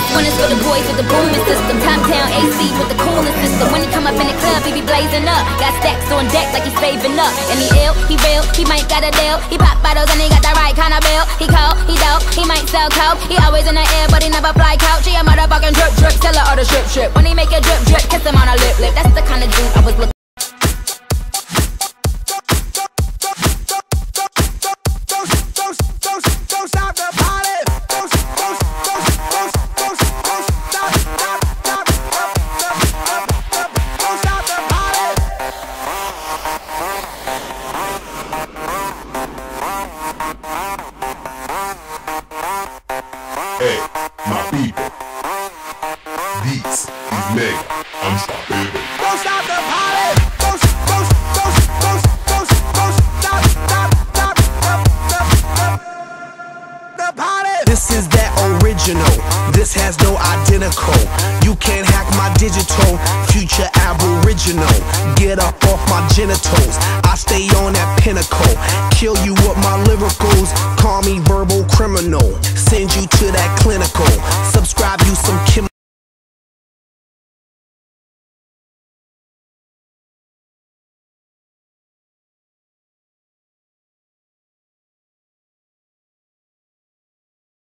One is for the boys with the booming system. Top town AC with the coolest system. When he come up in the club, he be blazing up. Got stacks on deck like he's saving up. And he ill, he real, he might got a deal. He pop bottles and he got the right kind of bill. He cold, he dope, he might sell coke. He always in the air, but he never fly couch. He a motherfucking drip drip, seller or the strip. When he make a drip drip, kiss him on a lip. That's the kind of dude I was looking. Don't stop the party. Don't stop the party. Hey, my people, this is mega unstoppable. Don't stop the party. Don't stop the party. This is that original. This has no identical. You can't hack my digital. Future aboriginal. Get up off my genitals. I stay on that pinnacle. Kill you with my lyricals. Call me verbal criminal. Send you